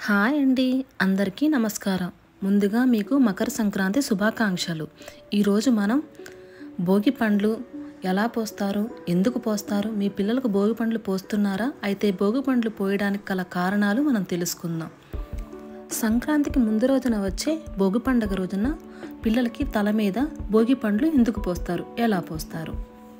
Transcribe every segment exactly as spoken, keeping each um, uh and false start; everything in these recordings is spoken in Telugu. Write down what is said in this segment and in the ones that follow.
హాయ్ అండి, అందరికీ నమస్కారం. ముందుగా మీకు మకర సంక్రాంతి శుభాకాంక్షలు. ఈరోజు మనం భోగి పండ్లు ఎలా పోస్తారు, ఎందుకు పోస్తారు, మీ పిల్లలకు భోగి పండ్లు పోస్తున్నారా? అయితే భోగి పండ్లు పోయడానికి గల కారణాలు మనం తెలుసుకుందాం. సంక్రాంతికి ముందు రోజున వచ్చే భోగి పండుగ రోజున పిల్లలకి తల మీద భోగి పండ్లు ఎందుకు పోస్తారు, ఎలా పోస్తారు?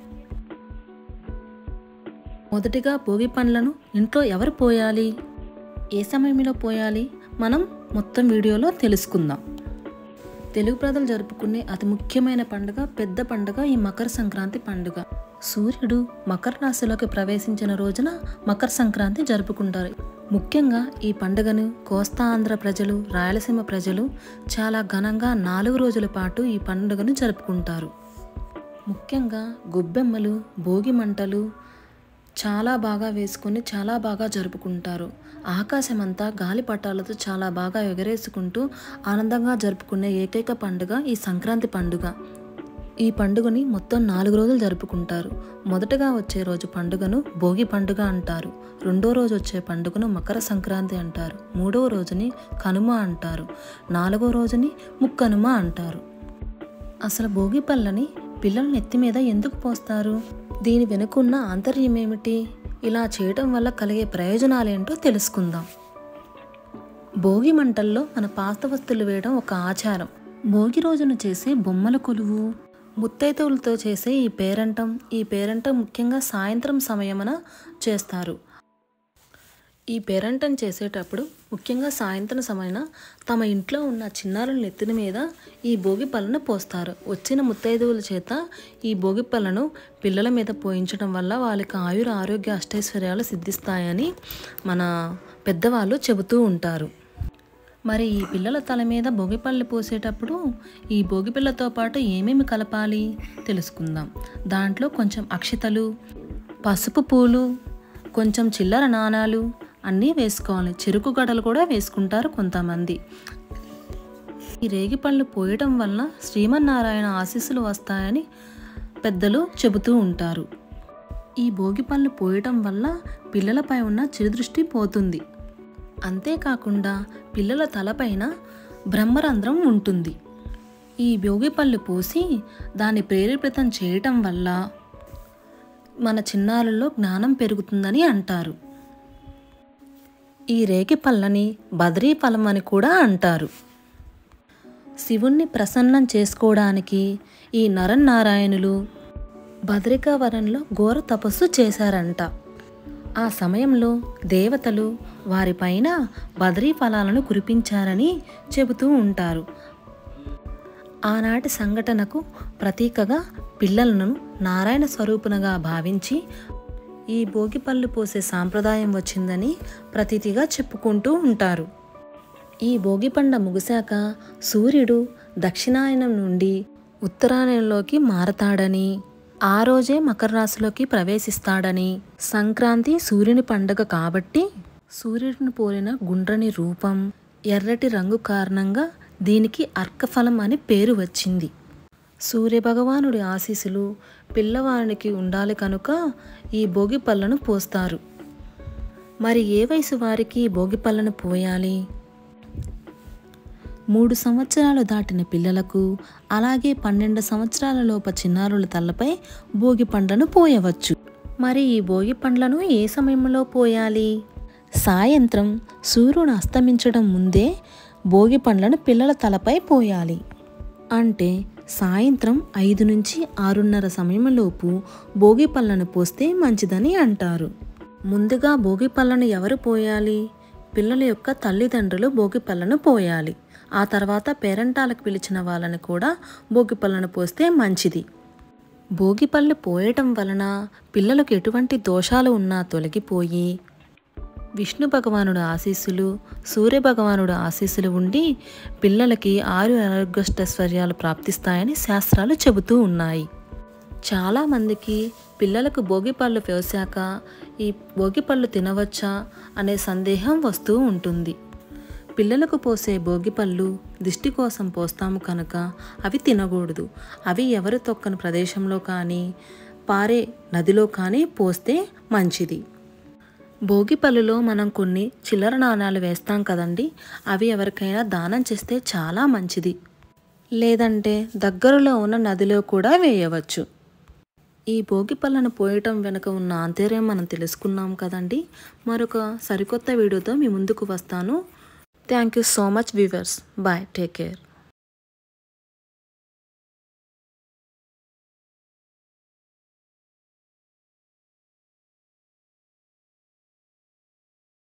మొదటిగా భోగి పండ్లను ఇంట్లో ఎవరు పోయాలి, ఏ సమయంలో పోయాలి, మనం మొత్తం వీడియోలో తెలుసుకుందాం. తెలుగు ప్రజలు జరుపుకునే అతి ముఖ్యమైన పండుగ, పెద్ద పండుగ ఈ మకర సంక్రాంతి పండుగ. సూర్యుడు మకర రాశిలోకి ప్రవేశించిన రోజున మకర సంక్రాంతి జరుపుకుంటారు. ముఖ్యంగా ఈ పండుగను కోస్తా ఆంధ్ర ప్రజలు, రాయలసీమ ప్రజలు చాలా ఘనంగా నాలుగు రోజుల పాటు ఈ పండుగను జరుపుకుంటారు. ముఖ్యంగా గొబ్బెమ్మలు, భోగి మంటలు చాలా బాగా వేసుకొని చాలా బాగా జరుపుకుంటారు. ఆకాశమంతా గాలిపటాలతో చాలా బాగా ఎగరేసుకుంటూ ఆనందంగా జరుపుకునే ఏకైక పండుగ ఈ సంక్రాంతి పండుగ. ఈ పండుగని మొత్తం నాలుగు రోజులు జరుపుకుంటారు. మొదటగా వచ్చే రోజు పండుగను భోగి పండుగ అంటారు. రెండో రోజు వచ్చే పండుగను మకర సంక్రాంతి అంటారు. మూడవ రోజుని కనుమ అంటారు. నాలుగో రోజుని ముక్కనుమ అంటారు. అసలు భోగి పళ్ళని పిల్లల నెత్తి మీద ఎందుకు పోస్తారు? దీని వెనుకున్న ఆంతర్యం ఏమిటి? ఇలా చేయటం వల్ల కలిగే ప్రయోజనాలేంటో తెలుసుకుందాం. భోగి మంటల్లో మన పాత వస్తువులు వేయడం ఒక ఆచారం. భోగి రోజున చేసే బొమ్మల కొలువు, ముత్తైదువులతో చేసే ఈ పేరంటం ఈ పేరంటం ముఖ్యంగా సాయంత్రం సమయమున చేస్తారు. ఈ పేరంటం చేసేటప్పుడు ముఖ్యంగా సాయంత్రం సమయన తమ ఇంట్లో ఉన్న చిన్నారుల నెత్తిన మీద ఈ భోగి పళ్ళను పోస్తారు. వచ్చిన ముత్తైదువుల చేత ఈ భోగి పళ్ళను పిల్లల మీద పోయించడం వల్ల వాళ్ళకి ఆయుర ఆరోగ్య అష్టైశ్వర్యాలు సిద్ధిస్తాయని మన పెద్దవాళ్ళు చెబుతూ ఉంటారు. మరి ఈ పిల్లల తల మీద భోగిపళ్ళు పోసేటప్పుడు ఈ భోగిపిల్లతో పాటు ఏమేమి కలపాలి తెలుసుకుందాం. దాంట్లో కొంచెం అక్షితలు, పసుపు పూలు, కొంచెం చిల్లర నాణాలు అన్నీ వేసుకోవాలి. చెరుకు గడలు కూడా వేసుకుంటారు కొంతమంది. ఈ రేగిపళ్ళు పోయటం వల్ల శ్రీమన్నారాయణ ఆశీస్సులు వస్తాయని పెద్దలు చెబుతూ ఉంటారు. ఈ భోగి పళ్ళు పోయటం వల్ల పిల్లలపై ఉన్న చిరుదృష్టి పోతుంది. అంతేకాకుండా పిల్లల తలపైన బ్రహ్మరంధ్రం ఉంటుంది. ఈ భోగి పళ్ళు పోసి దాన్ని ప్రేరేపితం చేయటం వల్ల మన చిన్నారుల్లో జ్ఞానం పెరుగుతుందని అంటారు. ఈ రేగి పళ్ళని బదరీ ఫలం అని కూడా అంటారు. శివుణ్ణి ప్రసన్నం చేసుకోవడానికి ఈ నరనారాయణులు బదరికావనంలో ఘోర తపస్సు చేశారంట. ఆ సమయంలో దేవతలు వారిపైన బదరీ ఫలాలను కురిపించారని చెబుతూ ఉంటారు. ఆనాటి సంఘటనకు ప్రతీకగా పిల్లలను నారాయణ స్వరూపునిగా భావించి ఈ భోగి పళ్ళు పోసే సాంప్రదాయం వచ్చిందని ప్రతీతిగా చెప్పుకుంటూ ఉంటారు. ఈ భోగి పండ ముగిశాక సూర్యుడు దక్షిణాయనం నుండి ఉత్తరాయణంలోకి మారతాడని, ఆ రోజే మకర రాశిలోకి ప్రవేశిస్తాడని, సంక్రాంతి సూర్యుని పండుగ కాబట్టి సూర్యుడిని పోలిన గుండ్రని రూపం, ఎర్రటి రంగు కారణంగా దీనికి అర్కఫలం అని పేరు వచ్చింది. సూర్యభగవానుడి ఆశీస్సులు పిల్లవానికి ఉండాలి కనుక ఈ భోగి పళ్ళను పోస్తారు. మరి ఏ వయసు వారికి భోగి పళ్ళను పోయాలి? మూడు సంవత్సరాలు దాటిన పిల్లలకు, అలాగే పన్నెండు సంవత్సరాల లోప చిన్నారుల తలపై భోగి పండ్లను పోయవచ్చు. మరి ఈ భోగి పండ్లను ఏ సమయంలో పోయాలి? సాయంత్రం సూర్యుడు అస్తమించడం ముందే భోగి పండ్లను పిల్లల తలపై పోయాలి. అంటే సాయంత్రం ఐదు నుంచి ఆరున్నర సమయంలోపు భోగి పళ్ళను పోస్తే మంచిదని అంటారు. ముందుగా భోగి పళ్ళను ఎవరు పోయాలి? పిల్లల యొక్క తల్లిదండ్రులు భోగి పళ్ళను పోయాలి. ఆ తర్వాత పేరంటాలకు పిలిచిన వాళ్ళని కూడా భోగి పళ్ళను పోస్తే మంచిది. భోగి పళ్ళు పోయటం వలన పిల్లలకు ఎటువంటి దోషాలు ఉన్నా తొలగిపోయి విష్ణు భగవానుడు ఆశీస్సులు, సూర్య భగవానుడు ఆశీస్సులు ఉండి పిల్లలకి ఆరు ఆరోగ్యష్టైశ్వర్యాలు ప్రాప్తిస్తాయని శాస్త్రాలు చెబుతూ ఉన్నాయి. చాలామందికి పిల్లలకు భోగిపళ్ళు పోసాక ఈ భోగిపళ్ళు తినవచ్చా అనే సందేహం వస్తూ ఉంటుంది. పిల్లలకు పోసే భోగిపళ్ళు దిష్టి కోసం పోస్తాము కనుక అవి తినకూడదు. అవి ఎవరు తొక్కని ప్రదేశంలో కానీ పారే నదిలో కానీ పోస్తే మంచిది. భోగిపల్లిలో మనం కొన్ని చిల్లర నాణాలు వేస్తాం కదండి, అవి ఎవరికైనా దానం చేస్తే చాలా మంచిది. లేదంటే దగ్గరలో ఉన్న నదిలో కూడా వేయవచ్చు. ఈ భోగిపళ్ళను పోయటం వెనుక ఉన్న ఆంతర్యం మనం తెలుసుకున్నాం కదండి. మరొక సరికొత్త వీడియోతో మీ ముందుకు వస్తాను. Thank you so much viewers. Bye, take care.